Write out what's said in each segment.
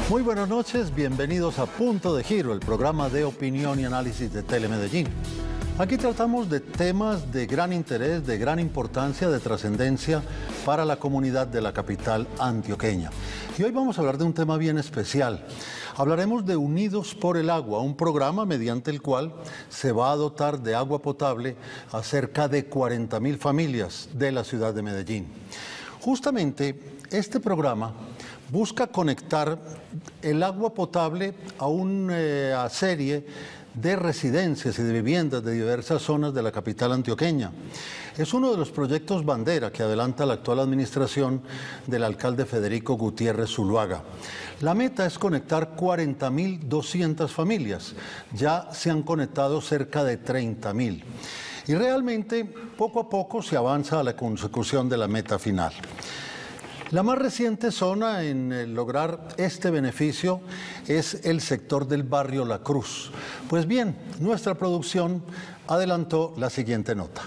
Muy buenas noches, bienvenidos a Punto de Giro, el programa de opinión y análisis de Telemedellín. Aquí tratamos de temas de gran interés, de gran importancia, de trascendencia para la comunidad de la capital antioqueña. Y hoy vamos a hablar de un tema bien especial. Hablaremos de Unidos por el Agua, un programa mediante el cual se va a dotar de agua potable a cerca de 40.000 familias de la ciudad de Medellín. Justamente este programa busca conectar el agua potable a una serie de residencias y de viviendas de diversas zonas de la capital antioqueña. Es uno de los proyectos bandera que adelanta la actual administración del alcalde Federico Gutiérrez Zuluaga. La meta es conectar 40.200 familias. Ya se han conectado cerca de 30.000. Y realmente, poco a poco se avanza a la consecución de la meta final. La más reciente zona en lograr este beneficio es el sector del barrio La Cruz. Pues bien, nuestra producción adelantó la siguiente nota.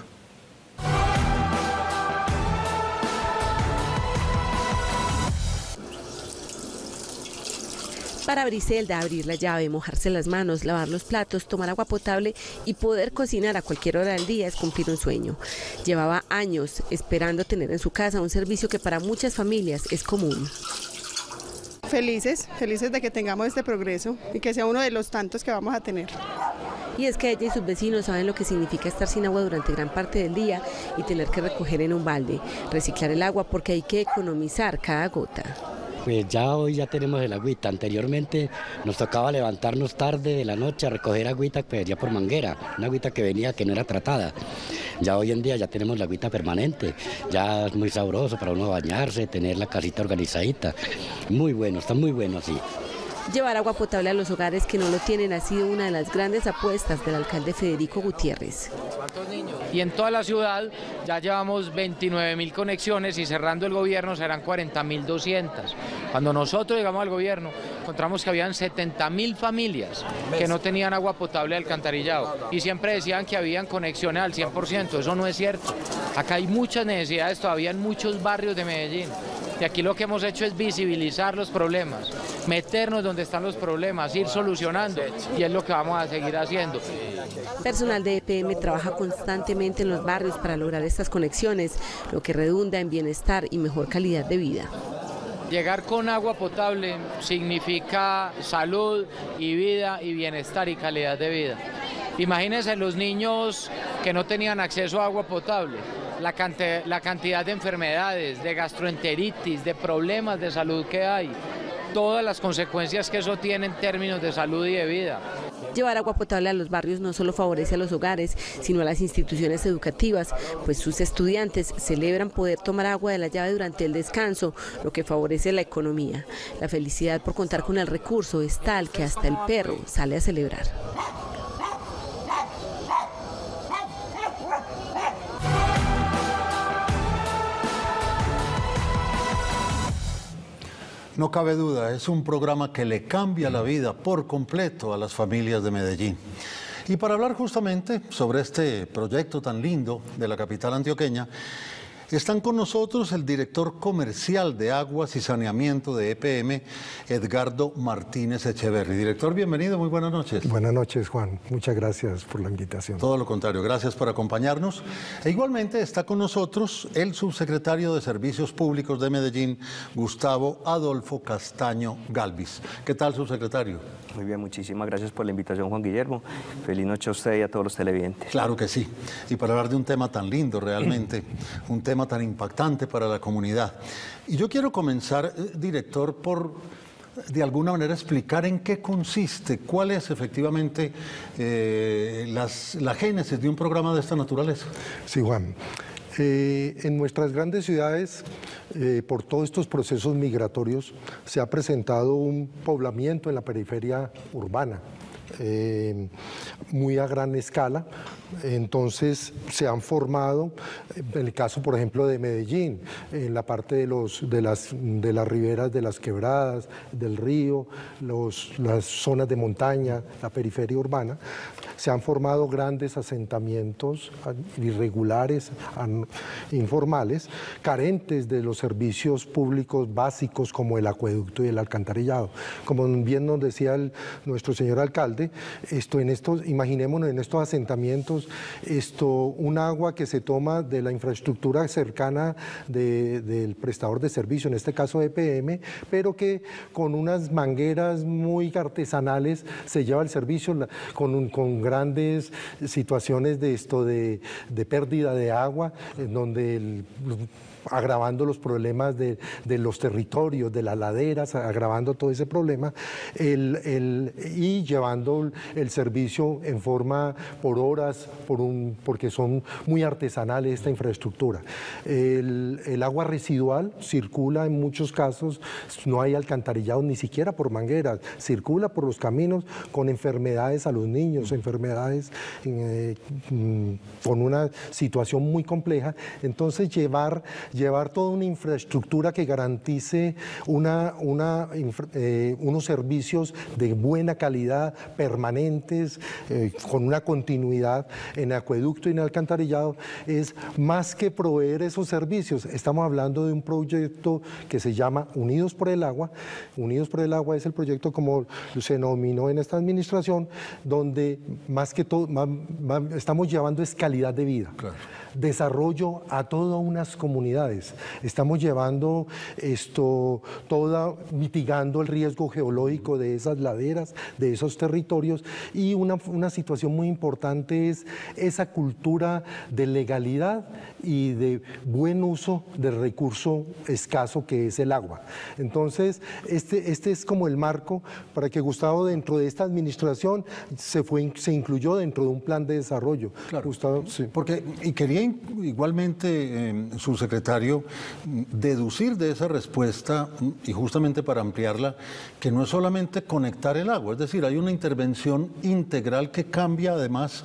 Para Briselda, abrir la llave, mojarse las manos, lavar los platos, tomar agua potable y poder cocinar a cualquier hora del día es cumplir un sueño. Llevaba años esperando tener en su casa un servicio que para muchas familias es común. Felices de que tengamos este progreso y que sea uno de los tantos que vamos a tener. Y es que ella y sus vecinos saben lo que significa estar sin agua durante gran parte del día y tener que recoger en un balde, reciclar el agua porque hay que economizar cada gota. Pues ya hoy ya tenemos el agüita. Anteriormente nos tocaba levantarnos tarde de la noche a recoger agüita que venía por manguera, una agüita que venía que no era tratada. Ya hoy en día ya tenemos la agüita permanente, ya es muy sabroso para uno bañarse, tener la casita organizadita. Muy bueno, está muy bueno así. Llevar agua potable a los hogares que no lo tienen ha sido una de las grandes apuestas del alcalde Federico Gutiérrez. Y en toda la ciudad ya llevamos 29.000 conexiones y cerrando el gobierno serán 40.200. Cuando nosotros llegamos al gobierno encontramos que habían 70.000 familias que no tenían agua potable de alcantarillado y siempre decían que habían conexiones al 100%, eso no es cierto. Acá hay muchas necesidades todavía en muchos barrios de Medellín. Y aquí lo que hemos hecho es visibilizar los problemas, meternos donde están los problemas, ir solucionando, y es lo que vamos a seguir haciendo. Personal de EPM trabaja constantemente en los barrios para lograr estas conexiones, lo que redunda en bienestar y mejor calidad de vida. Llegar con agua potable significa salud y vida y bienestar y calidad de vida. Imagínense los niños que no tenían acceso a agua potable. La cantidad de enfermedades, de gastroenteritis, de problemas de salud que hay, todas las consecuencias que eso tiene en términos de salud y de vida. Llevar agua potable a los barrios no solo favorece a los hogares, sino a las instituciones educativas, pues sus estudiantes celebran poder tomar agua de la llave durante el descanso, lo que favorece la economía. La felicidad por contar con el recurso es tal que hasta el perro sale a celebrar. No cabe duda, es un programa que le cambia la vida por completo a las familias de Medellín. Y para hablar justamente sobre este proyecto tan lindo de la capital antioqueña, están con nosotros el director comercial de Aguas y Saneamiento de EPM, Edgardo Martínez Echeverri. Director, bienvenido, muy buenas noches. Buenas noches, Juan. Muchas gracias por la invitación. Todo lo contrario, gracias por acompañarnos. E igualmente está con nosotros el subsecretario de Servicios Públicos de Medellín, Gustavo Adolfo Castaño Galvis. ¿Qué tal, subsecretario? Muy bien, muchísimas gracias por la invitación, Juan Guillermo. Feliz noche a usted y a todos los televidentes. Claro que sí. Y para hablar de un tema tan lindo realmente, un tema tan impactante para la comunidad. Y yo quiero comenzar, director, por de alguna manera explicar en qué consiste, cuál es efectivamente la génesis de un programa de esta naturaleza. Sí, Juan. En nuestras grandes ciudades, por todos estos procesos migratorios, se ha presentado un poblamiento en la periferia urbana. muy a gran escala. Entonces se han formado, en el caso por ejemplo de Medellín, en la parte de las riberas de las quebradas, del río, las zonas de montaña, la periferia urbana, se han formado grandes asentamientos irregulares, informales, carentes de los servicios públicos básicos como el acueducto y el alcantarillado. Como bien nos decía nuestro señor alcalde, imaginémonos en estos asentamientos, un agua que se toma de la infraestructura cercana del prestador de servicio, en este caso EPM, pero que con unas mangueras muy artesanales se lleva el servicio con grandes situaciones de pérdida de agua, en donde agravando los problemas de los territorios, de las laderas, agravando todo ese problema, y llevando el servicio en forma por horas, porque son muy artesanales esta infraestructura. El agua residual circula en muchos casos, no hay alcantarillado ni siquiera por mangueras, circula por los caminos con enfermedades a los niños, enfermedades con una situación muy compleja. Entonces llevar toda una infraestructura que garantice unos servicios de buena calidad, permanentes, con una continuidad en acueducto y en alcantarillado, es más que proveer esos servicios. Estamos hablando de un proyecto que se llama Unidos por el Agua. Unidos por el Agua es el proyecto como se denominó en esta administración, donde más que todo estamos llevando es calidad de vida. Claro. Desarrollo a todas unas comunidades. Estamos llevando mitigando el riesgo geológico de esas laderas, de esos territorios, y una situación muy importante es esa cultura de legalidad y de buen uso del recurso escaso que es el agua. Entonces, este es como el marco para que Gustavo, dentro de esta administración, se incluyó dentro de un plan de desarrollo. Claro, Gustavo, sí. Porque, y quería igualmente, subsecretario, deducir de esa respuesta, y justamente para ampliarla, que no es solamente conectar el agua, es decir, hay una intervención integral que cambia además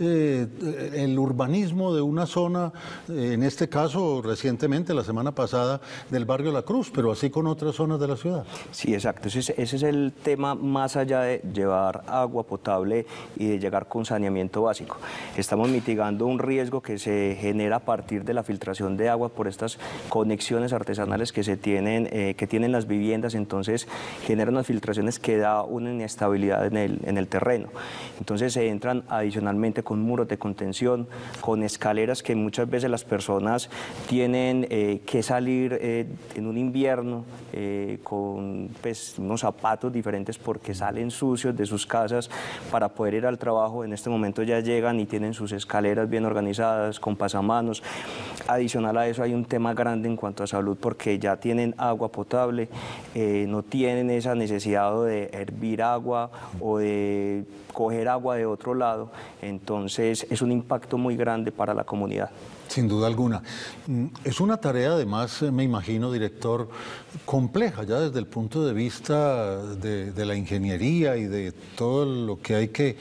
el urbanismo de una zona, en este caso recientemente, la semana pasada, del barrio La Cruz, pero así con otras zonas de la ciudad. Sí, exacto. Ese es el tema, más allá de llevar agua potable y de llegar con saneamiento básico. Estamos mitigando un riesgo que se genera a partir de la filtración de agua por estas conexiones artesanales que tienen las viviendas. Entonces generan unas filtraciones que da una inestabilidad en el terreno. Entonces se entran adicionalmente con muros de contención, con escaleras que muchas veces las personas tienen que salir en un invierno con unos zapatos diferentes porque salen sucios de sus casas para poder ir al trabajo. En este momento ya llegan y tienen sus escaleras bien organizadas, con pasamanos. Adicional a eso hay un tema grande en cuanto a salud, porque ya tienen agua potable, no tienen esa necesidad de hervir agua o de coger agua de otro lado. Entonces es un impacto muy grande para la comunidad. Sin duda alguna. Es una tarea además, me imagino, director, compleja ya desde el punto de vista de la ingeniería y de todo lo que hay que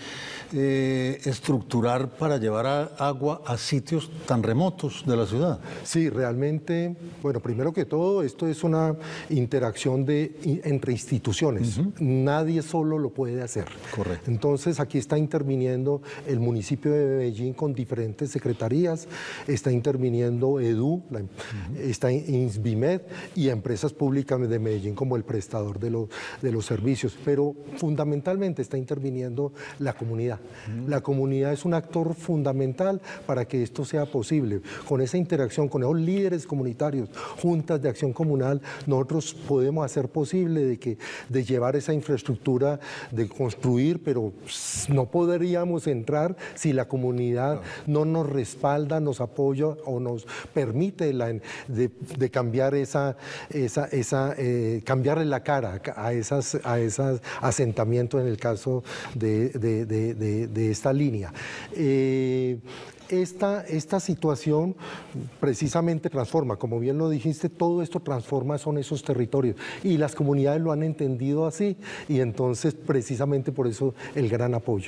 estructurar para llevar agua a sitios tan remotos de la ciudad. Sí, realmente, bueno, primero que todo, esto es una interacción entre instituciones. Nadie solo lo puede hacer. Correcto. Entonces, aquí está interviniendo el municipio de Medellín con diferentes secretarías, está interviniendo EDU, está INSBIMED y empresas públicas de Medellín como el prestador de los servicios, pero fundamentalmente está interviniendo la comunidad. La comunidad es un actor fundamental para que esto sea posible. Con esa interacción con esos líderes comunitarios, juntas de acción comunal, nosotros podemos hacer posible de llevar esa infraestructura, de construir, pero no podríamos entrar si la comunidad no nos respalda, nos apoya o nos permite de cambiar cambiarle la cara a esas asentamientos en el caso de esta línea. esta situación precisamente transforma, como bien lo dijiste, todo esto transforma son esos territorios y las comunidades lo han entendido así y entonces precisamente por eso el gran apoyo.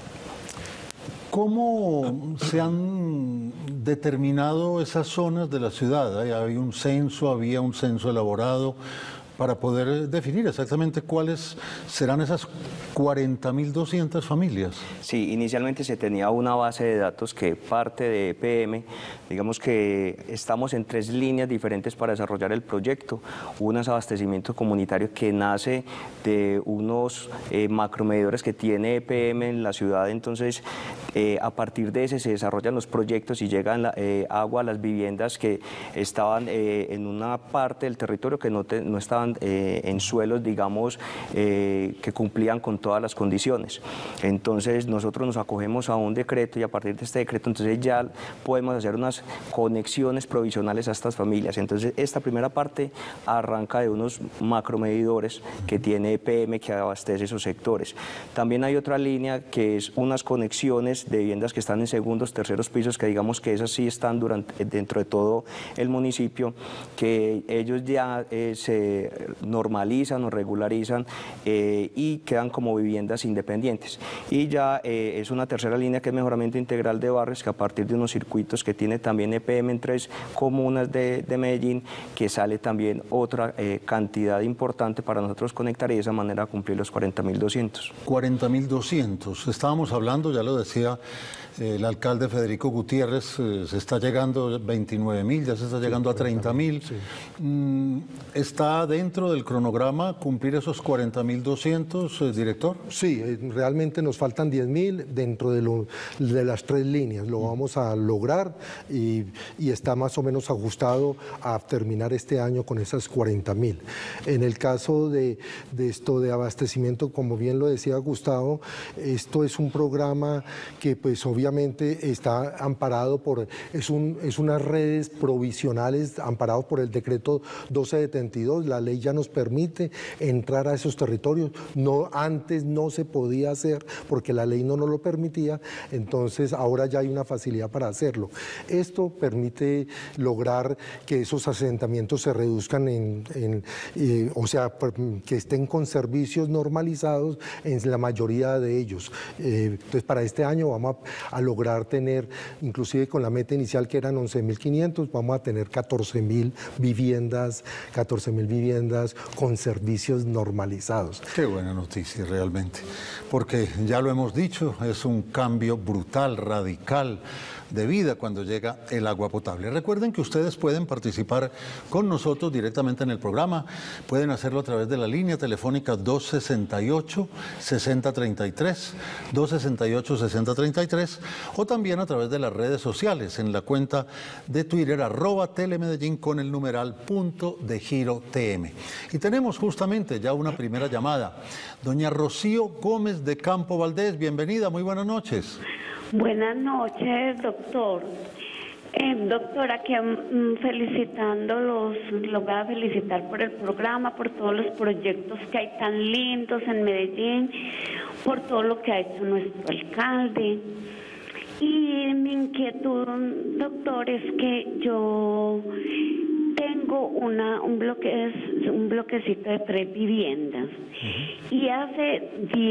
¿Cómo se han determinado esas zonas de la ciudad? ¿Había un censo elaborado para poder definir exactamente cuáles serán esas 40.200 familias? Sí, inicialmente se tenía una base de datos que parte de EPM, digamos que estamos en 3 líneas diferentes para desarrollar el proyecto. Una es abastecimiento comunitario que nace de unos macromedidores que tiene EPM en la ciudad, entonces a partir de ese se desarrollan los proyectos y llegan agua a las viviendas que estaban en una parte del territorio que no estaban en suelos, digamos, que cumplían con todas las condiciones. Entonces nosotros nos acogemos a un decreto y a partir de este decreto entonces ya podemos hacer unas conexiones provisionales a estas familias. Entonces esta primera parte arranca de unos macromedidores que tiene EPM que abastece esos sectores. También hay otra línea que es unas conexiones de viviendas que están en segundos, terceros pisos, que digamos que esas sí están dentro de todo el municipio, que ellos ya se normalizan o regularizan y quedan como viviendas independientes. Y ya es una tercera línea que es mejoramiento integral de barrios, que a partir de unos circuitos que tiene también EPM en 3 comunas de Medellín, que sale también otra cantidad importante para nosotros conectar y de esa manera cumplir los 40.200. 40.200. Estábamos hablando, ya lo decía el alcalde Federico Gutiérrez, se está llegando a 29.000, ya se está llegando a 30.000. Sí. ¿Está dentro del cronograma cumplir esos 40.200, director? Sí, realmente nos faltan 10.000 dentro de las 3 líneas. Lo vamos a lograr y está más o menos ajustado a terminar este año con esas 40.000. En el caso de esto de abastecimiento, como bien lo decía Gustavo, esto es un programa que pues obviamente está amparado es unas redes provisionales amparados por el decreto 1272. La ley ya nos permite entrar a esos territorios. Antes no se podía hacer porque la ley no nos lo permitía, entonces ahora ya hay una facilidad para hacerlo. Esto permite lograr que esos asentamientos se reduzcan o sea, que estén con servicios normalizados en la mayoría de ellos. Entonces para este año vamos a lograr tener, inclusive con la meta inicial que eran 11.500, vamos a tener 14.000 viviendas con servicios normalizados. Qué buena noticia realmente, porque ya lo hemos dicho, es un cambio brutal, radical de vida cuando llega el agua potable. Recuerden que ustedes pueden participar con nosotros directamente en el programa, pueden hacerlo a través de la línea telefónica 268-6033, 268-6033, o también a través de las redes sociales, en la cuenta de Twitter, @telemedellín con el numeral .degirotm. Y tenemos justamente ya una primera llamada. Doña Rocío Gómez de Campo Valdés, bienvenida, muy buenas noches. Buenas noches, doctor. Doctor, aquí felicitándolos, los voy a felicitar por el programa, por todos los proyectos que hay tan lindos en Medellín, por todo lo que ha hecho nuestro alcalde. Y mi inquietud, doctor, es que yo tengo un bloquecito de 3 viviendas. Y hace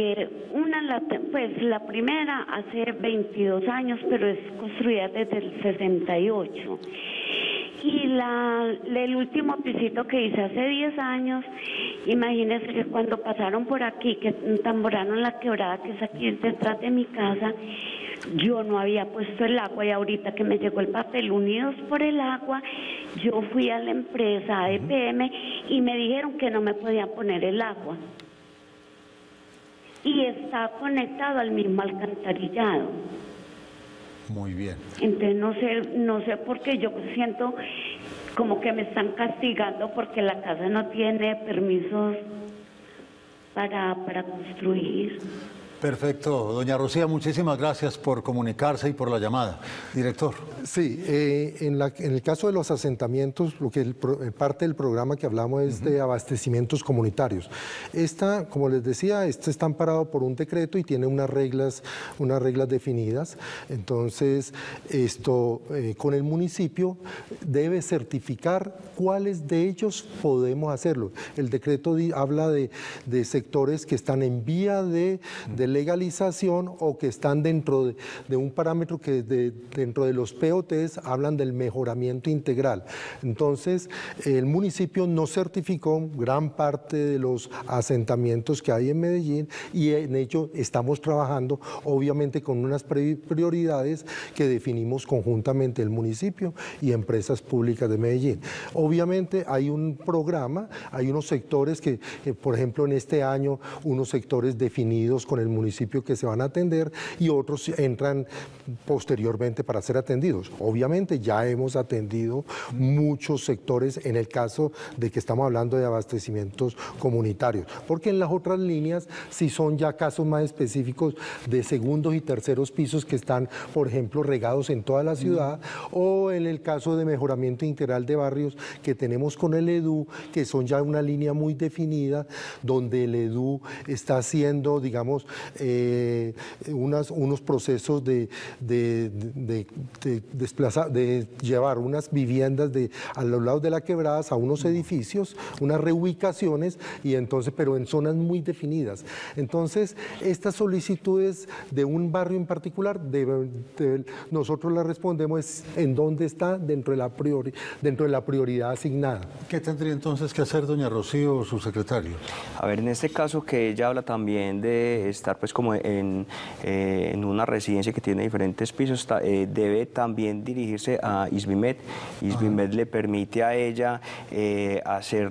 la primera hace 22 años, pero es construida desde el 68. Y el último pisito que hice hace 10 años, imagínense que cuando pasaron por aquí, que tamboraron la quebrada, que es aquí detrás de mi casa, yo no había puesto el agua y ahorita que me llegó el papel Unidos por el Agua, yo fui a la empresa EPM y me dijeron que no me podían poner el agua. Y está conectado al mismo alcantarillado. Muy bien. Entonces no sé por qué yo siento como que me están castigando porque la casa no tiene permisos para construir. Perfecto. Doña Rocía, muchísimas gracias por comunicarse y por la llamada. Director. Sí, en el caso de los asentamientos, lo que parte del programa que hablamos es de abastecimientos comunitarios. Como les decía, está amparado por un decreto y tiene unas reglas definidas. Entonces, con el municipio debe certificar cuáles de ellos podemos hacerlo. El decreto habla de sectores que están en vía de legalización o que están dentro de un parámetro que dentro de los POTs hablan del mejoramiento integral. Entonces, el municipio no certificó gran parte de los asentamientos que hay en Medellín y en ello estamos trabajando, obviamente con unas prioridades que definimos conjuntamente el municipio y empresas públicas de Medellín. Obviamente hay un programa, hay unos sectores que, por ejemplo, en este año, unos sectores definidos con el municipio que se van a atender y otros entran posteriormente para ser atendidos. Obviamente ya hemos atendido muchos sectores en el caso de que estamos hablando de abastecimientos comunitarios, porque en las otras líneas sí son ya casos más específicos de segundos y terceros pisos que están, por ejemplo, regados en toda la ciudad, o en el caso de mejoramiento integral de barrios que tenemos con el EDU, que son ya una línea muy definida, donde el EDU está haciendo, digamos, unos procesos de llevar unas viviendas a los lados de la quebradas a unos edificios, unas reubicaciones, y entonces, pero en zonas muy definidas. Entonces, estas solicitudes de un barrio en particular, nosotros las respondemos en dónde está dentro de la prioridad asignada. ¿Qué tendría entonces que hacer doña Rocío o su secretario? A ver, en este caso que ella habla también de estar pues como en una residencia que tiene diferentes pisos, debe también dirigirse a ISBIMED. ISBIMED le permite a ella hacer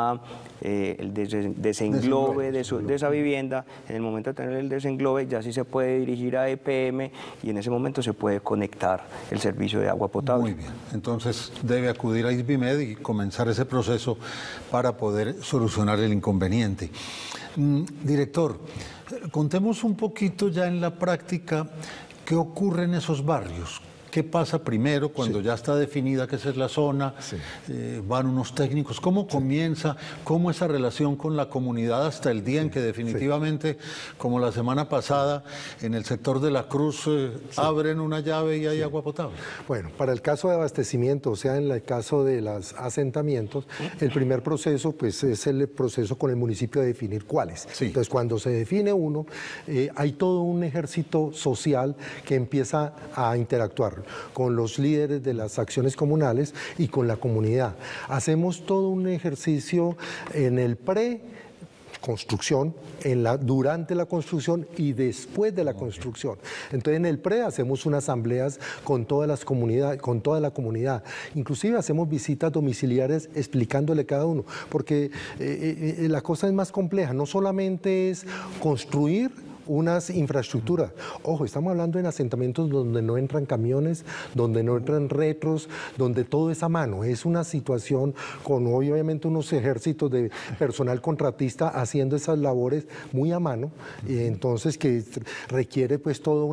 el desenglobe de esa vivienda. En el momento de tener el desenglobe ya sí se puede dirigir a EPM y en ese momento se puede conectar el servicio de agua potable. Muy bien, entonces debe acudir a ISBIMED y comenzar ese proceso para poder solucionar el inconveniente. Director, contemos un poquito ya en la práctica qué ocurre en esos barrios. ¿Qué pasa primero cuando ya está definida que esa es la zona? Van unos técnicos. ¿Cómo comienza? ¿Cómo esa relación con la comunidad hasta el día en que definitivamente, como la semana pasada, en el sector de La Cruz abren una llave y hay agua potable? Bueno, para el caso de abastecimiento, o sea, en el caso de los asentamientos, el primer proceso pues es el proceso con el municipio de definir cuáles. Entonces, cuando se define uno, hay todo un ejército social que empieza a interactuar con los líderes de las acciones comunales y con la comunidad. Hacemos todo un ejercicio en el construcción, durante la construcción y después de la construcción. Entonces, en el hacemos unas asambleas con toda la comunidad. Inclusive hacemos visitas domiciliares explicándole cada uno, porque la cosa es más compleja. No solamente es construir unas infraestructuras. Ojo, estamos hablando en asentamientos donde no entran camiones, donde no entran retros, donde todo es a mano. Es una situación con obviamente unos ejércitos de personal contratista haciendo esas labores muy a mano, entonces que requiere pues todo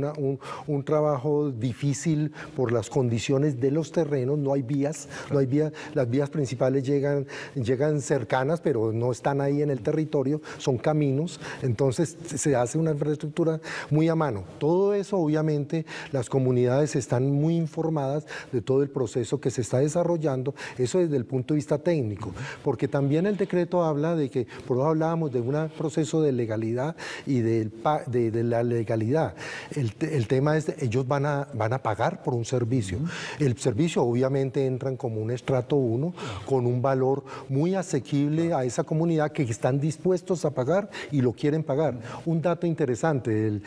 un trabajo difícil por las condiciones de los terrenos. No hay vías, las vías principales llegan cercanas, pero no están ahí en el territorio, son caminos, entonces se hace una infraestructura muy a mano. Todo eso, obviamente, las comunidades están muy informadas de todo el proceso que se está desarrollando, eso desde el punto de vista técnico, porque también el decreto habla de que, por eso hablábamos de un proceso de legalidad y de la legalidad. El tema es, ellos van a pagar por un servicio. El servicio, obviamente, entran como un estrato 1, con un valor muy asequible a esa comunidad que están dispuestos a pagar y lo quieren pagar. Un dato interesante,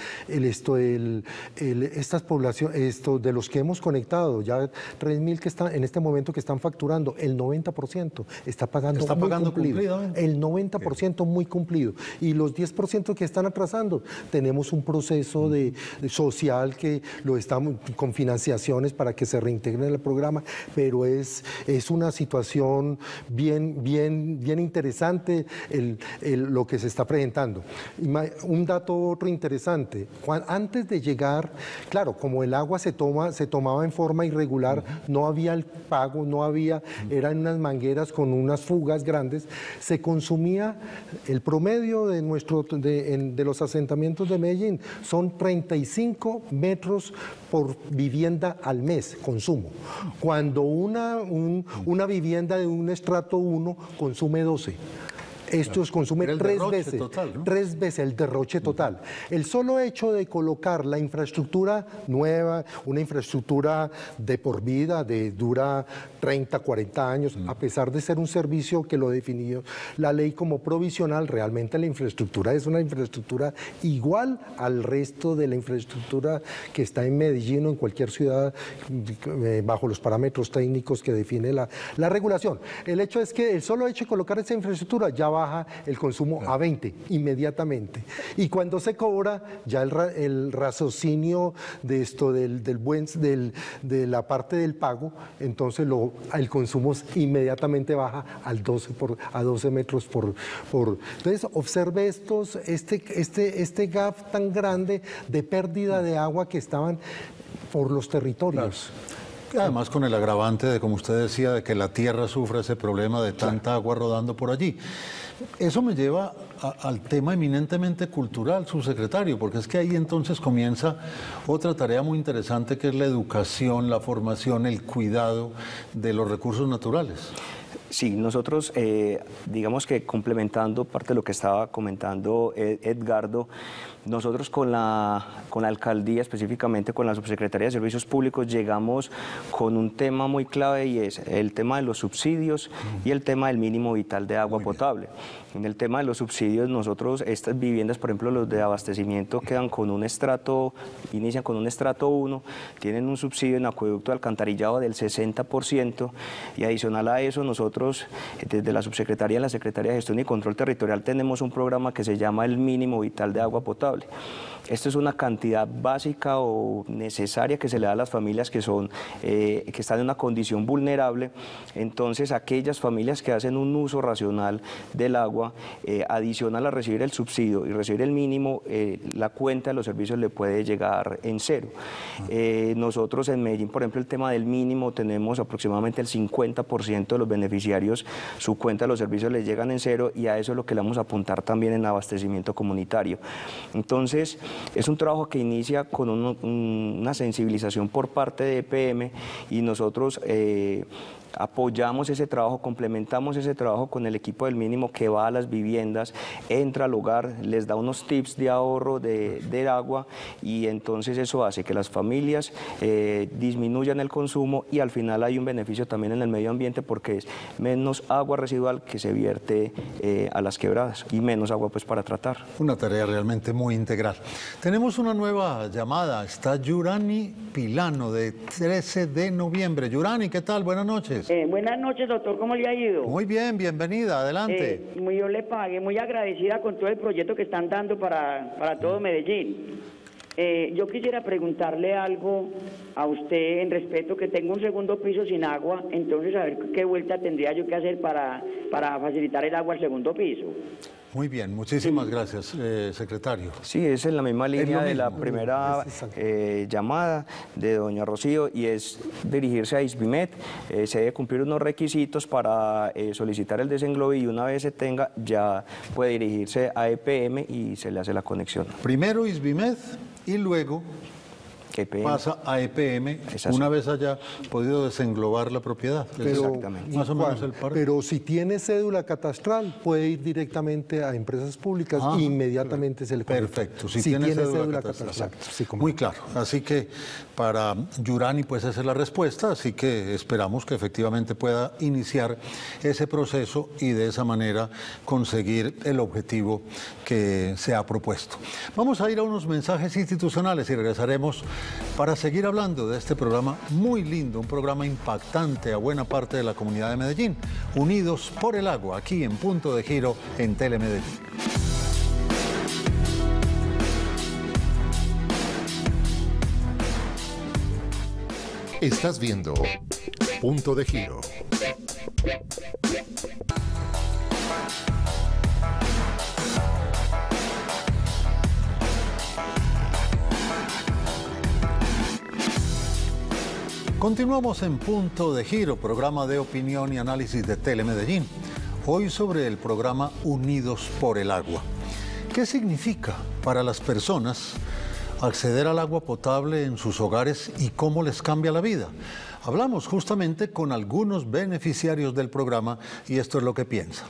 estas poblaciones, de los que hemos conectado, ya 3.000 que están en este momento que están facturando, el 90% está pagando cumplido. El 90% muy cumplido. Y los 10% que están atrasando, tenemos un proceso social que lo estamos con financiaciones para que se reintegren al programa, pero es una situación bien interesante lo que se está presentando. Un dato otro interesante. Antes de llegar, claro, como el agua se tomaba en forma irregular, no había el pago, eran unas mangueras con unas fugas grandes, se consumía, el promedio de los asentamientos de Medellín son 35 metros por vivienda al mes, consumo. Cuando una vivienda de un estrato 1 consume 12. Estos consumen 3 veces, total, ¿no? 3 veces el derroche total. El solo hecho de colocar la infraestructura nueva, una infraestructura de por vida, dura 30, 40 años, a pesar de ser un servicio que lo definió la ley como provisional, realmente la infraestructura es una infraestructura igual al resto de la infraestructura que está en Medellín o en cualquier ciudad bajo los parámetros técnicos que define la regulación. El hecho es que el solo hecho de colocar esa infraestructura ya baja el consumo a 20 inmediatamente. Y cuando se cobra, ya el raciocinio de esto de la parte del pago, entonces el consumo inmediatamente baja a 12 metros por. Entonces observe este gap tan grande de pérdida de agua que estaban por los territorios. Claro. Además con el agravante de, como usted decía, de que la tierra sufre ese problema de tanta agua rodando por allí. Eso me lleva al tema eminentemente cultural, subsecretario, porque es que ahí entonces comienza otra tarea muy interesante que es la educación, la formación, el cuidado de los recursos naturales. Sí, nosotros, digamos que complementando parte de lo que estaba comentando Edgardo, nosotros con la alcaldía, específicamente con la Subsecretaría de Servicios Públicos, llegamos con un tema muy clave y es el tema de los subsidios y el tema del mínimo vital de agua potable. En el tema de los subsidios, nosotros, estas viviendas, por ejemplo, los de abastecimiento, inician con un estrato 1, tienen un subsidio en acueducto de alcantarillado del 60%, y adicional a eso, nosotros, desde la Subsecretaría, en la Secretaría de Gestión y Control Territorial, tenemos un programa que se llama el mínimo vital de agua potable. Esto es una cantidad básica o necesaria que se le da a las familias que están en una condición vulnerable. Entonces, aquellas familias que hacen un uso racional del agua, adicional a recibir el subsidio y recibir el mínimo, la cuenta de los servicios le puede llegar en cero. Nosotros en Medellín, por ejemplo, el tema del mínimo, tenemos aproximadamente el 50% de los beneficiarios, su cuenta de los servicios les llegan en cero, y a eso es lo que le vamos a apuntar también en abastecimiento comunitario. Entonces, es un trabajo que inicia con una sensibilización por parte de EPM, y nosotros apoyamos ese trabajo, complementamos ese trabajo con el equipo del mínimo que va a las viviendas, entra al hogar, les da unos tips de ahorro de agua, y entonces eso hace que las familias disminuyan el consumo, y al final hay un beneficio también en el medio ambiente porque es menos agua residual que se vierte a las quebradas y menos agua pues para tratar. Una tarea realmente muy integral. Tenemos una nueva llamada, está Yurani Pilano de 13 de noviembre. Yurani, ¿qué tal? Buenas noches. Buenas noches, doctor, ¿cómo le ha ido? Muy bien, bienvenida, adelante. Yo le pagué, muy agradecida con todo el proyecto que están dando para todo Medellín. Yo quisiera preguntarle algo a usted en respeto, que tengo un segundo piso sin agua, entonces a ver qué vuelta tendría yo que hacer para facilitar el agua al segundo piso. Muy bien, muchísimas gracias, secretario. Sí, es en la misma línea de la primera llamada de doña Rocío, y es dirigirse a ISBIMED. Se debe cumplir unos requisitos para solicitar el desenglobe, y una vez se tenga ya puede dirigirse a EPM y se le hace la conexión. Primero ISBIMED y luego pasa a EPM una vez haya podido desenglobar la propiedad. Exactamente. Más o menos el par. Pero si tiene cédula catastral, puede ir directamente a empresas públicas e inmediatamente se le conecta. Perfecto. Si tiene cédula catastral. Sí, muy claro. Así que para Yurani, pues esa es la respuesta. Así que esperamos que efectivamente pueda iniciar ese proceso y de esa manera conseguir el objetivo que se ha propuesto. Vamos a ir a unos mensajes institucionales y regresaremos para seguir hablando de este programa muy lindo, un programa impactante a buena parte de la comunidad de Medellín, Unidos por el Agua, aquí en Punto de Giro en Telemedellín. Estás viendo Punto de Giro. Continuamos en Punto de Giro, programa de opinión y análisis de Telemedellín. Hoy sobre el programa Unidos por el Agua. ¿Qué significa para las personas acceder al agua potable en sus hogares y cómo les cambia la vida? Hablamos justamente con algunos beneficiarios del programa y esto es lo que piensan.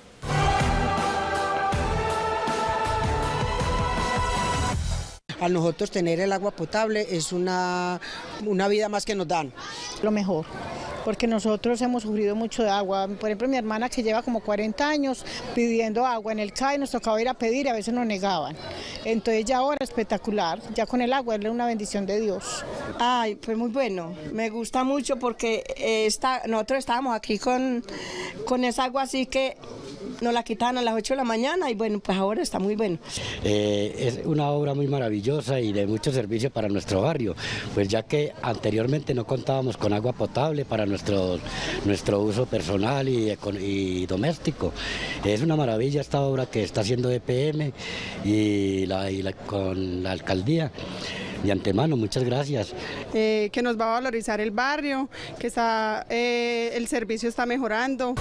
A nosotros tener el agua potable es una vida más que nos dan. Lo mejor, porque nosotros hemos sufrido mucho de agua. Por ejemplo, mi hermana que lleva como 40 años pidiendo agua en el CAE, nos tocaba ir a pedir y a veces nos negaban. Entonces ya ahora espectacular, ya con el agua es una bendición de Dios. Ay, pues muy bueno, me gusta mucho porque nosotros estábamos aquí con esa agua así que nos la quitaban a las 8 de la mañana y bueno, pues ahora está muy bueno. Es una obra muy maravillosa y de mucho servicio para nuestro barrio, pues ya que anteriormente no contábamos con agua potable para nuestro uso personal y doméstico. Es una maravilla esta obra que está haciendo EPM con la alcaldía. De antemano, muchas gracias. Que nos va a valorizar el barrio, que el servicio está mejorando.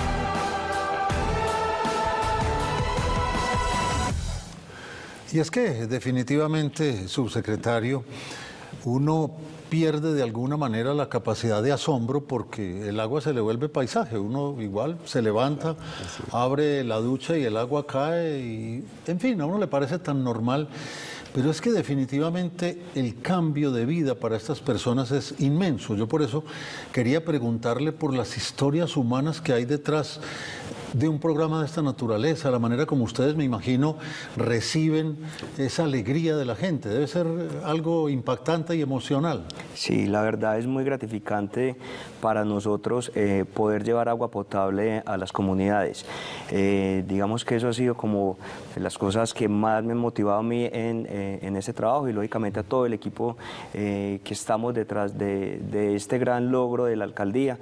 Y es que definitivamente, subsecretario, uno pierde de alguna manera la capacidad de asombro porque el agua se le vuelve paisaje. Uno igual se levanta, abre la ducha y el agua cae y, en fin, a uno le parece tan normal. Pero es que definitivamente el cambio de vida para estas personas es inmenso. Yo por eso quería preguntarle por las historias humanas que hay detrás de un programa de esta naturaleza, la manera como ustedes, me imagino, reciben esa alegría de la gente. Debe ser algo impactante y emocional. Sí, la verdad es muy gratificante para nosotros poder llevar agua potable a las comunidades. Digamos que eso ha sido como las cosas que más me han motivado a mí en este trabajo y lógicamente a todo el equipo que estamos detrás de este gran logro de la alcaldía,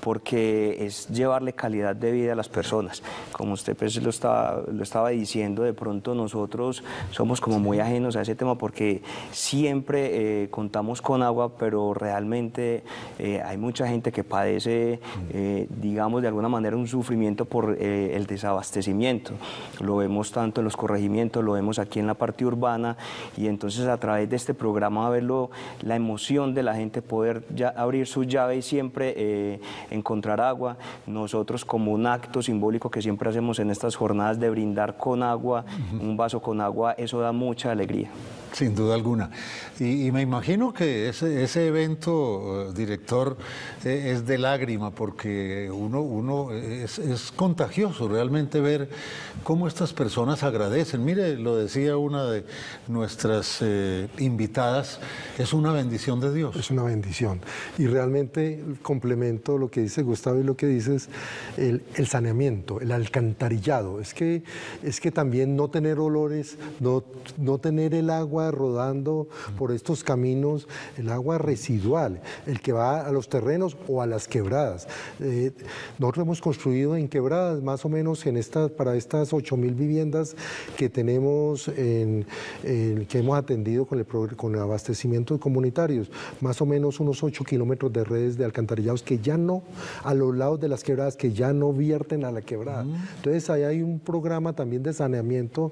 porque es llevarle calidad de vida a las personas. Como usted pues lo estaba diciendo, de pronto nosotros somos como muy ajenos a ese tema porque siempre contamos con agua, pero realmente hay mucha gente que padece, digamos, de alguna manera un sufrimiento por el desabastecimiento. Lo vemos tanto en los corregimientos, lo vemos aquí en la parte urbana y entonces a través de este programa verlo, la emoción de la gente poder abrir su llave y siempre encontrar agua. Nosotros como un acto simbólico que siempre hacemos en estas jornadas de brindar con agua, un vaso con agua, eso da mucha alegría. Sin duda alguna. Y me imagino que ese evento, director, es de lágrima porque uno es contagioso realmente ver cómo estas personas agradecen. Mire, lo decía una de nuestras invitadas, es una bendición de Dios. Es una bendición. Y realmente complemento lo que dice Gustavo y lo que dices, el saneamiento, el alcantarillado. Es que también no tener olores, no tener el agua rodando por estos caminos, el agua residual, el que va a los terrenos o a las quebradas. Nosotros hemos construido en quebradas más o menos para estas 8.000 viviendas que tenemos, que hemos atendido con abastecimientos comunitarios, más o menos unos 8 kilómetros de redes de alcantarillados que ya no, a los lados de las quebradas, que ya no vierten a la quebrada. Entonces ahí hay un programa también de saneamiento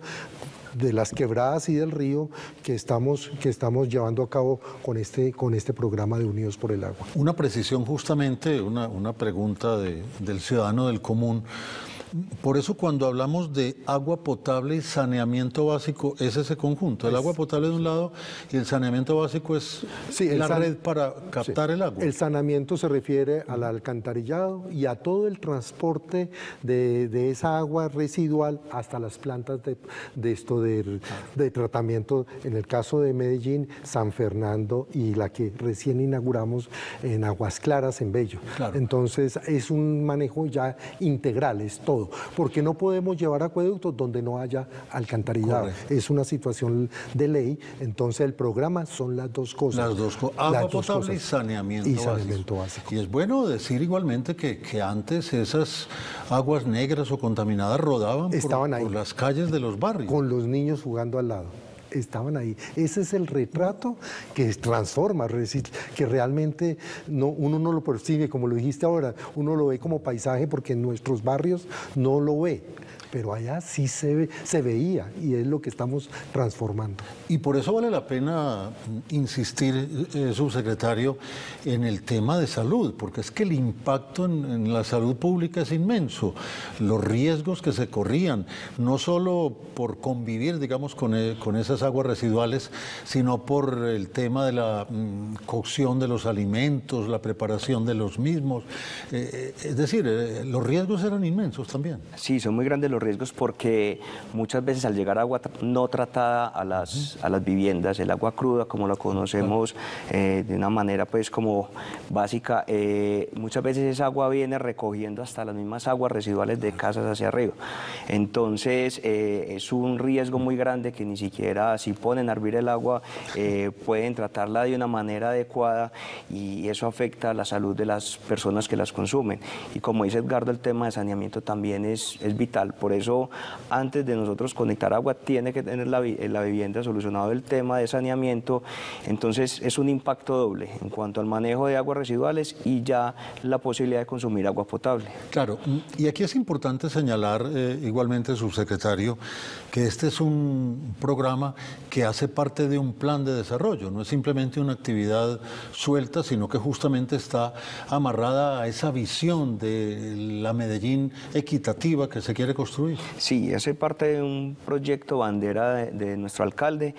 de las quebradas y del río que estamos llevando a cabo con este programa de Unidos por el Agua. Una precisión justamente, una pregunta del ciudadano del común. Por eso cuando hablamos de agua potable y saneamiento básico es ese conjunto, el agua potable de un lado y el saneamiento básico es la red para captar el agua. El saneamiento se refiere al alcantarillado y a todo el transporte de esa agua residual hasta las plantas de tratamiento, en el caso de Medellín, San Fernando y la que recién inauguramos en Aguas Claras, en Bello. Claro. Entonces es un manejo ya integral, es todo. Porque no podemos llevar acueductos donde no haya alcantarillado. Correcto. Es una situación de ley, entonces el programa son las dos cosas. Las dos cosas, agua potable y saneamiento básico. Y es bueno decir igualmente que antes esas aguas negras o contaminadas rodaban por las calles de los barrios. Con los niños jugando al lado. estaban ahí. Ese es el retrato que transforma, que realmente uno no lo percibe, como lo dijiste ahora, uno lo ve como paisaje porque en nuestros barrios no lo ve. Pero allá sí se veía y es lo que estamos transformando. Y por eso vale la pena insistir, subsecretario, en el tema de salud, porque es que el impacto en la salud pública es inmenso. Los riesgos que se corrían, no solo por convivir, digamos, con esas aguas residuales, sino por el tema de la cocción de los alimentos, la preparación de los mismos. Es decir, los riesgos eran inmensos también. Sí, son muy grandes los riesgos porque muchas veces al llegar agua no tratada a las viviendas, el agua cruda como la conocemos de una manera pues como básica, muchas veces esa agua viene recogiendo hasta las mismas aguas residuales de casas hacia arriba. Entonces es un riesgo muy grande que ni siquiera si ponen a hervir el agua pueden tratarla de una manera adecuada y eso afecta a la salud de las personas que las consumen. Y como dice Edgardo, el tema de saneamiento también es vital. Por eso, antes de nosotros conectar agua, tiene que tener la vivienda solucionado el tema de saneamiento. Entonces, es un impacto doble en cuanto al manejo de aguas residuales y ya la posibilidad de consumir agua potable. Claro, y aquí es importante señalar, igualmente, subsecretario, que este es un programa que hace parte de un plan de desarrollo, no es simplemente una actividad suelta, sino que justamente está amarrada a esa visión de la Medellín equitativa que se quiere construir. Sí, hace parte de un proyecto bandera de nuestro alcalde.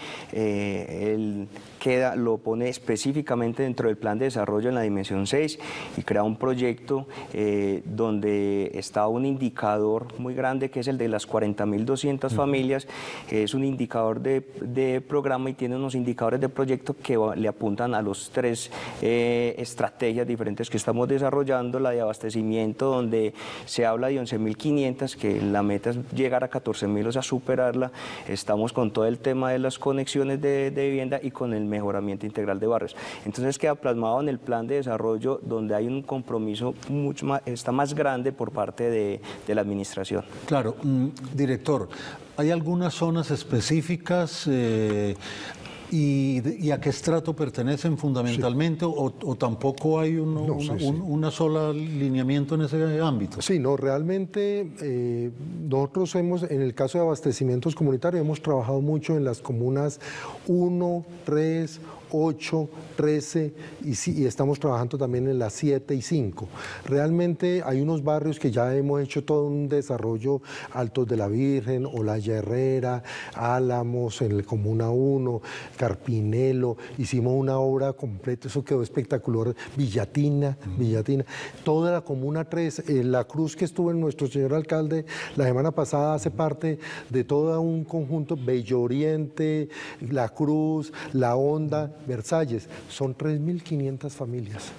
Él lo pone específicamente dentro del plan de desarrollo en la dimensión 6 y crea un proyecto donde está un indicador muy grande que es el de las 40.200 familias, que es un indicador de programa y tiene unos indicadores de proyecto que le apuntan a los 3 estrategias diferentes que estamos desarrollando, la de abastecimiento donde se habla de 11.500, que la meta es llegar a 14.000, o sea, superarla. Estamos con todo el tema de las conexiones de vivienda y con el mejoramiento integral de barrios. Entonces queda plasmado en el plan de desarrollo donde hay un compromiso mucho más, está más grande por parte de la administración. Claro, director, ¿hay algunas zonas específicas y a qué estrato pertenecen fundamentalmente o tampoco hay una sola lineamiento en ese ámbito? Sí, no, realmente nosotros en el caso de abastecimientos comunitarios, hemos trabajado mucho en las comunas 1, 3, 8, 13 y estamos trabajando también en las 7 y 5. Realmente hay unos barrios que ya hemos hecho todo un desarrollo, Altos de la Virgen, Olaya Herrera, Álamos, en la Comuna 1, Carpinelo, hicimos una obra completa, eso quedó espectacular, Villatina, toda la Comuna 3, la cruz que estuvo en nuestro señor alcalde la semana pasada hace parte de todo un conjunto, Bello Oriente, La Cruz, La Honda, Versalles, son 3.500 familias,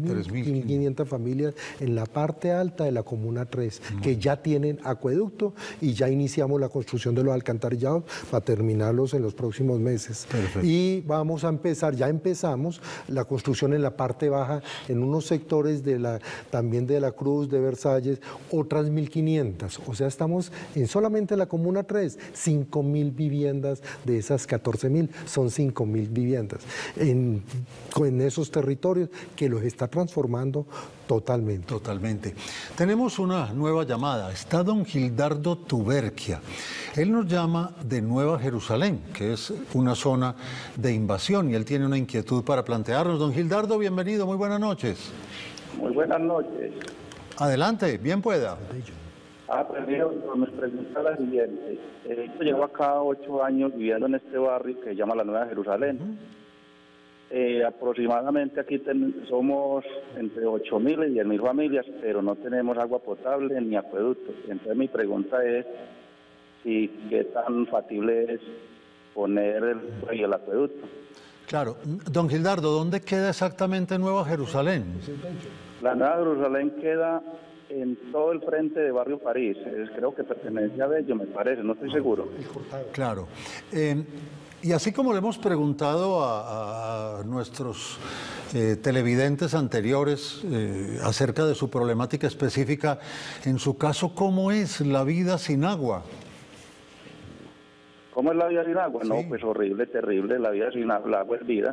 3.500 familias en la parte alta de la Comuna 3, que ya tienen acueducto y ya iniciamos la construcción de los alcantarillados para terminarlos en los próximos meses. Perfecto. Y vamos a empezar, ya empezamos la construcción en la parte baja, en unos sectores también de La Cruz, de Versalles, otras 1.500, o sea, estamos en solamente la Comuna 3, 5.000 viviendas de esas 14.000, son 5.000 viviendas. En esos territorios que los está transformando totalmente. Totalmente. Tenemos una nueva llamada. Está don Gildardo Tuberquia. Él nos llama de Nueva Jerusalén, que es una zona de invasión, y él tiene una inquietud para plantearnos. Don Gildardo, bienvenido, muy buenas noches. Muy buenas noches. Adelante, bien pueda. Pues mira, mi pregunta es la siguiente. Yo llevo acá 8 años viviendo en este barrio que se llama la Nueva Jerusalén. Aproximadamente aquí somos entre 8.000 y 10.000 familias, pero no tenemos agua potable ni acueducto. Entonces mi pregunta es si qué tan factible es poner el acueducto. Claro. Don Gildardo, ¿dónde queda exactamente Nueva Jerusalén? La Nueva Jerusalén queda en todo el frente de Barrio París. Creo que pertenece a Bello, me parece, no estoy seguro. Claro. Y así como le hemos preguntado a nuestros televidentes anteriores acerca de su problemática específica, en su caso, ¿cómo es la vida sin agua? ¿Cómo es la vida sin agua? No, pues horrible, terrible, la vida sin agua, el agua es vida.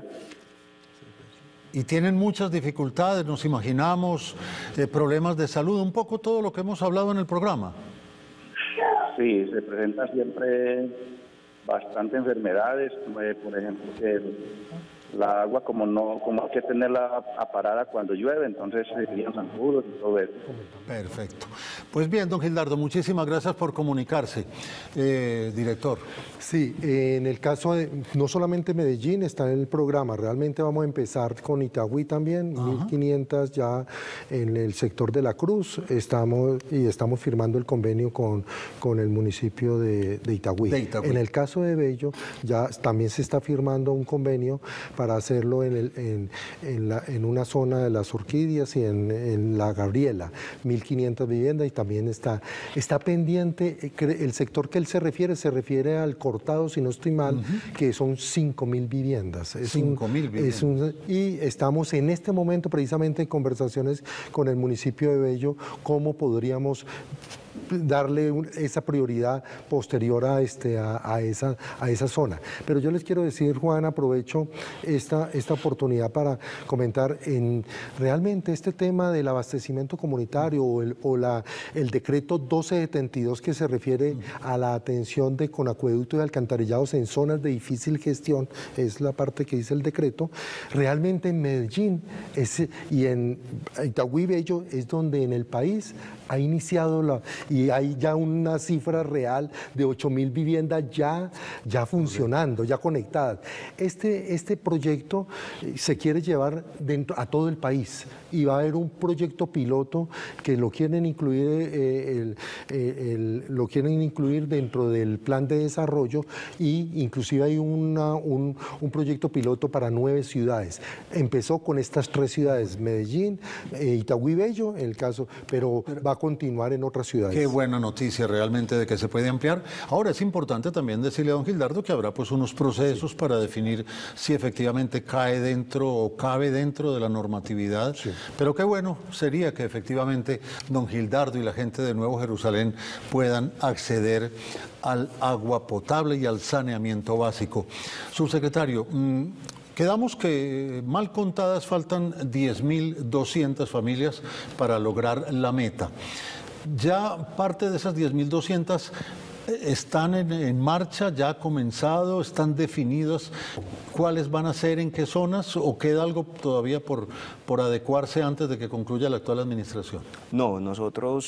Y tienen muchas dificultades, nos imaginamos, problemas de salud, un poco todo lo que hemos hablado en el programa. Sí, se presenta siempre bastante enfermedades, por ejemplo, que la agua como hay que tenerla aparada cuando llueve, entonces se crían zancudos y todo eso. Perfecto. Pues bien, don Gildardo, muchísimas gracias por comunicarse. Director. Sí, en el caso de, no solamente Medellín está en el programa, realmente vamos a empezar con Itagüí también, 1.500 ya en el sector de La Cruz, estamos firmando el convenio con el municipio de Itagüí. En el caso de Bello, ya también se está firmando un convenio para hacerlo en una zona de las Orquídeas y en la Gabriela, 1.500 viviendas, y también está pendiente, el sector que él se refiere al Cortado, si no estoy mal, que son 5.000 viviendas. 5.000 viviendas. Y estamos en este momento precisamente en conversaciones con el municipio de Bello, cómo podríamos darle esa prioridad posterior a esa zona. Pero yo les quiero decir, Juan, aprovecho esta oportunidad para comentar realmente este tema del abastecimiento comunitario o el decreto 1272 que se refiere a la atención con acueducto y alcantarillados en zonas de difícil gestión, es la parte que dice el decreto. Realmente en Medellín y en Itagüí Bello es donde en el país ha iniciado y hay ya una cifra real de 8.000 viviendas ya funcionando, ya conectadas. Este proyecto se quiere llevar a todo el país y va a haber un proyecto piloto que lo quieren incluir, dentro del plan de desarrollo, y inclusive hay un proyecto piloto para 9 ciudades. Empezó con estas 3 ciudades, Medellín, Itagüí Bello, en el caso, pero va a continuar en otras ciudades. Qué buena noticia realmente de que se puede ampliar. Ahora es importante también decirle a don Gildardo que habrá pues unos procesos para definir si efectivamente cae dentro o cabe dentro de la normatividad, pero qué bueno sería que efectivamente don Gildardo y la gente de Nuevo Jerusalén puedan acceder al agua potable y al saneamiento básico. Subsecretario, quedamos que mal contadas faltan 10.200 familias para lograr la meta. Ya parte de esas 10.200 están en marcha, ya ha comenzado, están definidos cuáles van a ser, en qué zonas, o queda algo todavía por adecuarse antes de que concluya la actual administración. No, nosotros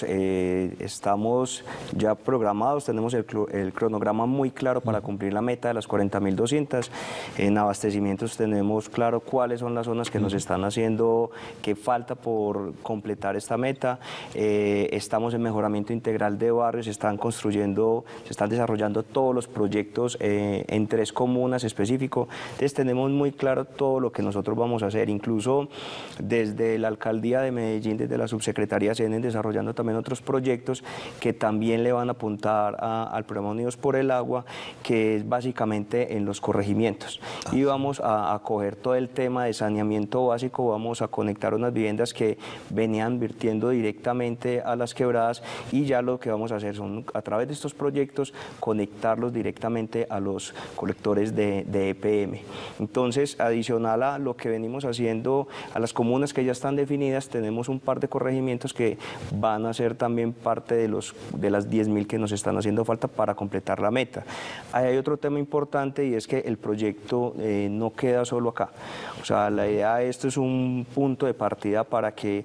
estamos ya programados, tenemos el cronograma muy claro para cumplir la meta de las 40.200. En abastecimientos tenemos claro cuáles son las zonas que nos están haciendo, que falta por completar esta meta. Estamos en mejoramiento integral de barrios, se están desarrollando todos los proyectos en 3 comunas específicos. Entonces tenemos muy claro todo lo que nosotros vamos a hacer, incluso desde la Alcaldía de Medellín, desde la Subsecretaría, se vienen desarrollando también otros proyectos que también le van a apuntar al programa Unidos por el Agua, que es básicamente en los corregimientos. Y vamos a coger todo el tema de saneamiento básico, vamos a conectar unas viviendas que venían virtiendo directamente a las quebradas, y ya lo que vamos a hacer son, a través de estos proyectos, conectarlos directamente a los colectores de EPM. Entonces, adicional a lo que venimos haciendo, a las comunas que ya están definidas, tenemos un par de corregimientos que van a ser también parte de las 10.000 que nos están haciendo falta para completar la meta. Ahí hay otro tema importante, y es que el proyecto no queda solo acá. O sea, la idea de esto es un punto de partida para que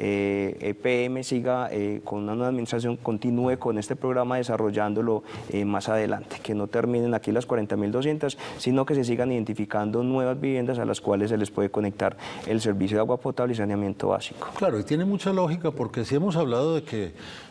EPM siga con una nueva administración, continúe con este programa desarrollándolo más adelante, que no terminen aquí las 40.200, sino que se sigan identificando nuevas viviendas a las cuales se les puede conectar el servicio de agua potable y saneamiento básico. Claro, y tiene mucha lógica, porque si hemos hablado de que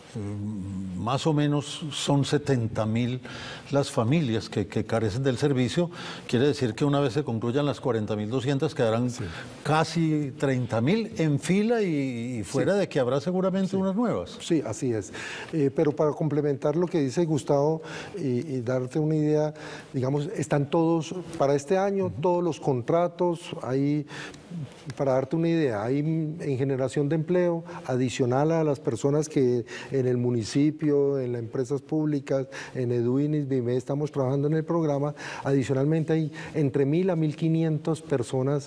más o menos son 70.000 las familias que carecen del servicio, quiere decir que una vez se concluyan las 40.200 quedarán casi 30.000 en fila y fuera de que habrá seguramente unas nuevas. Sí, así es. Pero para complementar lo que dice Gustavo y darte una idea, digamos, están todos, para este año, todos los contratos, ahí, para darte una idea, hay en generación de empleo, adicional a las personas que en el municipio, en las empresas públicas, en Eduinis, Vime, estamos trabajando en el programa. Adicionalmente hay entre 1.000 a 1.500 personas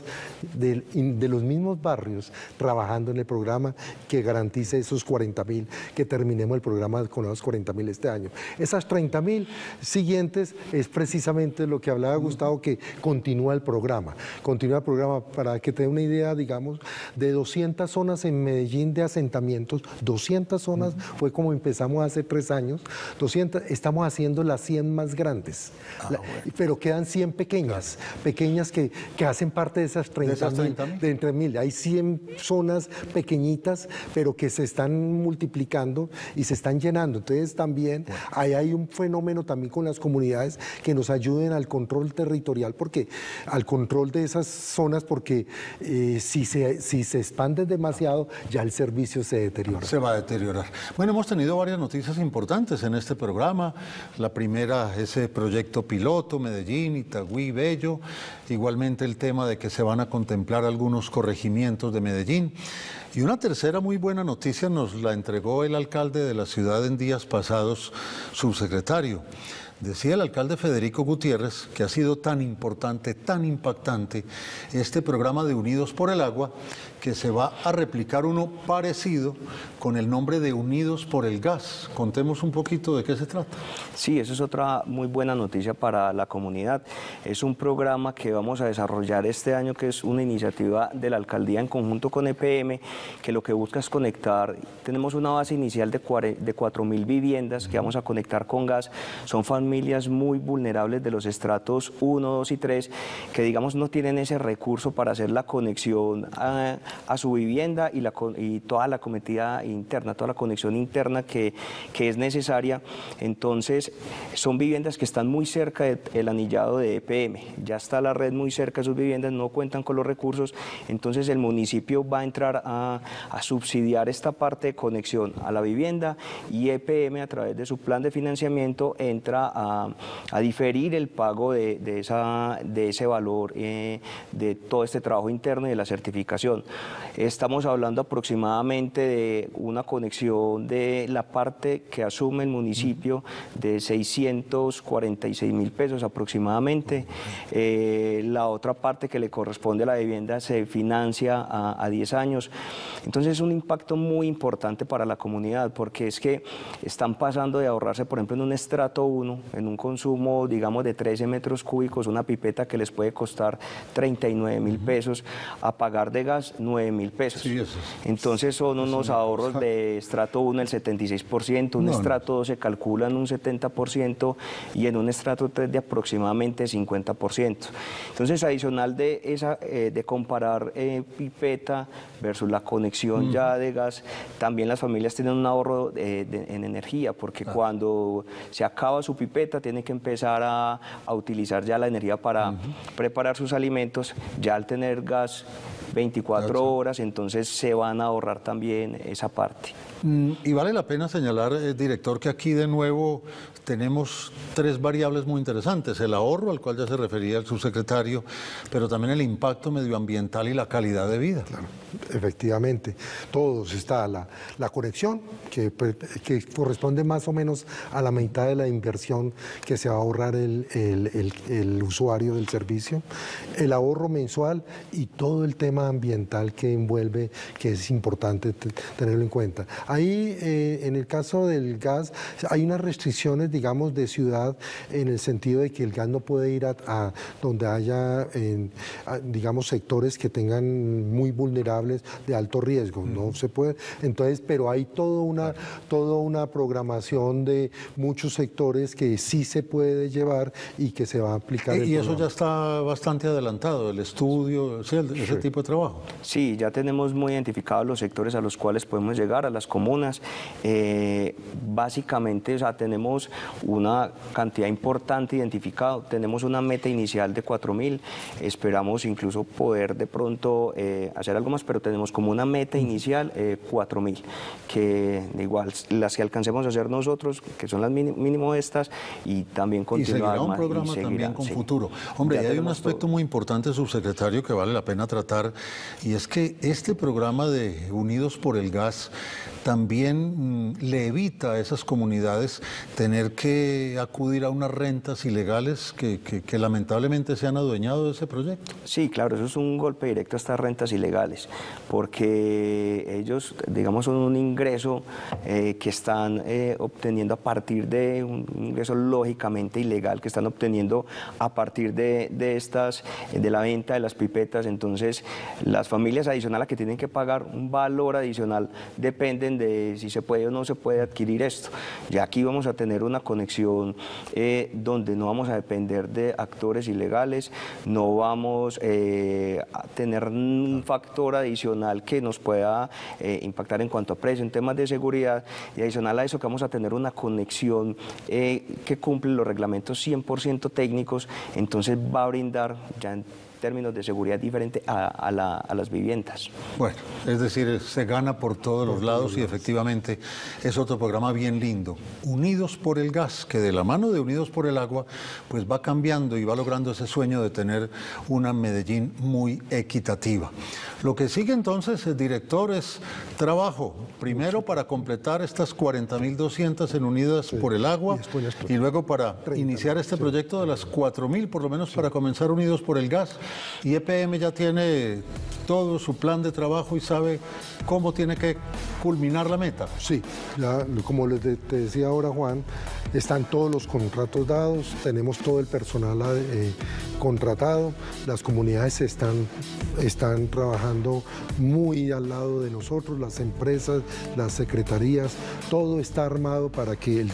de los mismos barrios trabajando en el programa que garantice esos 40.000, que terminemos el programa con los 40.000 este año. Esas 30.000 siguientes es precisamente lo que hablaba Gustavo, que continúa el programa. Continúa el programa, para que te dé una idea, digamos, de 200 zonas en Medellín de asentamientos, 200 zonas, fue como empezamos hace 3 años, 200, estamos haciendo las 100 más grandes, pero quedan 100 pequeñas que hacen parte de esas 30.000, de entre 1.000. Hay 100 zonas pequeñitas, pero que se están multiplicando y se están llenando. Entonces también ahí hay un fenómeno también con las comunidades que nos ayuden al control territorial, porque al control de esas zonas, porque si se expande demasiado, ya el servicio se deteriora. Se va a deteriorar. Bueno, hemos tenido varias noticias importantes en este programa. La primera, ese proyecto piloto, Medellín, Itagüí, Bello. Igualmente el tema de que se van a contemplar algunos corregimientos de Medellín. Y una tercera muy buena noticia nos la entregó el alcalde de la ciudad en días pasados, subsecretario. Decía el alcalde Federico Gutiérrez que ha sido tan importante, tan impactante este programa de Unidos por el Agua, que se va a replicar uno parecido con el nombre de Unidos por el Gas. Contemos un poquito de qué se trata. Sí, eso es otra muy buena noticia para la comunidad. Es un programa que vamos a desarrollar este año, que es una iniciativa de la alcaldía en conjunto con EPM, que lo que busca es conectar. Tenemos una base inicial de 4.000 viviendas que vamos a conectar con gas. Son familias muy vulnerables de los estratos 1, 2 y 3, que digamos no tienen ese recurso para hacer la conexión a su vivienda y toda la cometida interna, toda la conexión interna que es necesaria. Entonces son viviendas que están muy cerca del anillado de EPM, ya está la red muy cerca de sus viviendas, no cuentan con los recursos, entonces el municipio va a entrar a subsidiar esta parte de conexión a la vivienda, y EPM a través de su plan de financiamiento entra a diferir el pago de ese valor de todo este trabajo interno y de la certificación. Estamos hablando aproximadamente de una conexión de la parte que asume el municipio de 646.000 pesos aproximadamente. La otra parte que le corresponde a la vivienda se financia a 10 años. Entonces es un impacto muy importante para la comunidad, porque es que están pasando de ahorrarse, por ejemplo, en un estrato 1, en un consumo, digamos, de 13 metros cúbicos, una pipeta que les puede costar 39.000 pesos, a pagar de gas 9.000 pesos. Sí, entonces son unos ahorros de estrato 1 el 76%, un estrato 2 se calcula en un 70% y en un estrato 3 de aproximadamente 50%. Entonces, adicional de comparar pipeta versus la conexión ya de gas, también las familias tienen un ahorro en energía, porque cuando se acaba su pipeta tiene que empezar a utilizar ya la energía para preparar sus alimentos. Ya al tener gas 24 horas, entonces se van a ahorrar también esa parte. Y vale la pena señalar, director, que aquí de nuevo tenemos 3 variables muy interesantes: el ahorro, al cual ya se refería el subsecretario, pero también el impacto medioambiental y la calidad de vida. Claro, efectivamente, todos está la conexión, que corresponde más o menos a la mitad de la inversión que se va a ahorrar el usuario del servicio, el ahorro mensual y todo el tema ambiental que envuelve, que es importante tenerlo en cuenta. Ahí, en el caso del gas, hay unas restricciones, digamos, de ciudad, en el sentido de que el gas no puede ir a donde haya, digamos, sectores que tengan muy vulnerables de alto riesgo, no se puede. Entonces, pero hay toda una programación de muchos sectores que sí se puede llevar y que se va a aplicar. Y eso ya está bastante adelantado, el estudio, ese tipo de trabajo. Sí, ya tenemos muy identificados los sectores a los cuales podemos llegar, a las comunas. Básicamente, o sea, tenemos una cantidad importante identificada, tenemos una meta inicial de 4.000, esperamos incluso poder de pronto hacer algo más, pero tenemos como una meta inicial 4.000, que igual las que alcancemos a hacer nosotros, que son las mínimo estas, y también continuar. Y seguirá un programa también con futuro. Hombre, y hay un aspecto muy importante, subsecretario, que vale la pena tratar, y es que este programa de Unidos por el Gas también le evita a esas comunidades tener que acudir a unas rentas ilegales que lamentablemente se han adueñado de ese proyecto. Sí, claro, eso es un golpe directo a estas rentas ilegales, porque ellos, digamos, son un ingreso que están obteniendo a partir de un ingreso lógicamente ilegal que están obteniendo a partir de la venta de las pipetas. Entonces, las familias adicional a que tienen que pagar un valor adicional dependen de si se puede o no se puede adquirir esto. Ya aquí vamos a tener una conexión donde no vamos a depender de actores ilegales, no vamos a tener un factor adicional que nos pueda impactar en cuanto a precio, en temas de seguridad, y adicional a eso que vamos a tener una conexión que cumple los reglamentos 100% técnicos, entonces va a brindar ya en términos de seguridad diferente a las viviendas. Bueno, es decir, se gana por todos los lados y efectivamente es otro programa bien lindo. Unidos por el Gas, que de la mano de Unidos por el Agua, pues va cambiando y va logrando ese sueño de tener una Medellín muy equitativa. Lo que sigue entonces, director, es trabajo. Primero para completar estas 40.200 en Unidas por el Agua y luego para iniciar este proyecto de las 4.000, por lo menos para comenzar Unidos por el Gas. Y EPM ya tiene todo su plan de trabajo y sabe cómo tiene que culminar la meta. Sí, ya, como te decía ahora Juan, están todos los contratos dados, tenemos todo el personal contratado, las comunidades están trabajando muy al lado de nosotros, las empresas, las secretarías, todo está armado para que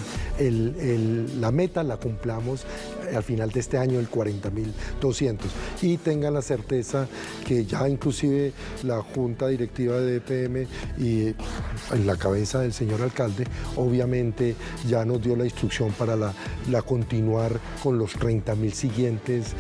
la meta la cumplamos al final de este año, el 40.200. Y tengan la certeza que ya inclusive la Junta Directiva de EPM y en la cabeza del señor alcalde, obviamente ya nos dio la instrucción para la continuar con los 30.000 siguientes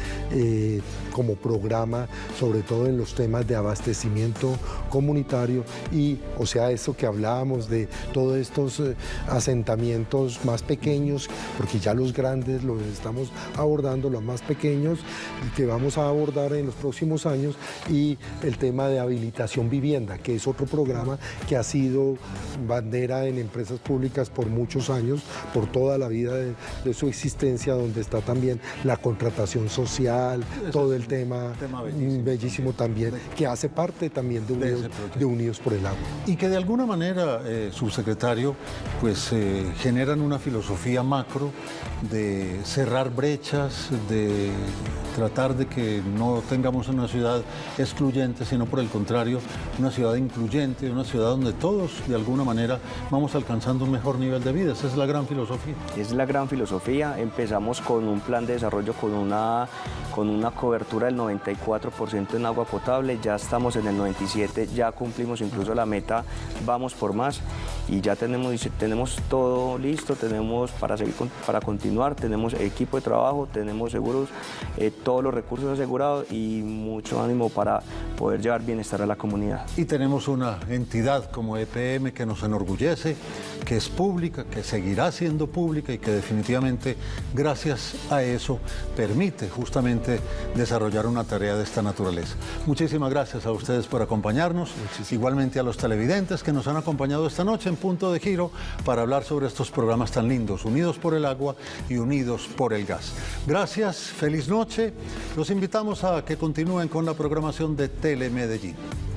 como programa, sobre todo en los temas de abastecimiento comunitario y, o sea, eso que hablábamos de todos estos asentamientos más pequeños, porque ya los grandes los estamos abordando, los más pequeños que vamos a abordar en los próximos años, y el tema de habilitación vivienda, que es otro programa que ha sido bandera en empresas públicas por muchos años, por toda la vida de su existencia, donde está también la contratación social, todo el tema bellísimo también, que hace parte también de Unidos por el Agua. Y que de alguna manera, subsecretario, pues generan una filosofía macro de cerrar brechas, de tratar de que no tengamos una ciudad excluyente, sino por el contrario, una ciudad incluyente, una ciudad donde todos de alguna manera vamos alcanzando un mejor nivel de vida. Esa es la gran filosofía. Es la gran filosofía. Empezamos con un plan de desarrollo con una cobertura del 94% en agua potable, ya estamos en el 97%, ya cumplimos incluso la meta, vamos por más y ya tenemos todo listo, tenemos para continuar, tenemos equipo de trabajo, tenemos seguros, todos los recursos asegurados y mucho ánimo para poder llevar bienestar a la comunidad. Y tenemos una entidad como EPM que nos enorgullece, que es pública, que seguirá siendo pública y que definitivamente gracias a eso permite justamente desarrollar una tarea de esta naturaleza. Muchísimas gracias a ustedes por acompañarnos, igualmente a los televidentes que nos han acompañado esta noche en Punto de Giro para hablar sobre estos programas tan lindos, Unidos por el Agua y Unidos por el Gas. Gracias, feliz noche. Los invitamos a que continúen con la programación de Telemedellín.